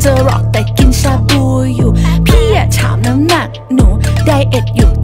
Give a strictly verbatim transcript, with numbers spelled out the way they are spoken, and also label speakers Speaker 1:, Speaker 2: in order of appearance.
Speaker 1: เจอหรอกแต่กินชาบูอยู่พี่อะถามน้ำหนักหนูไดเอทอยู่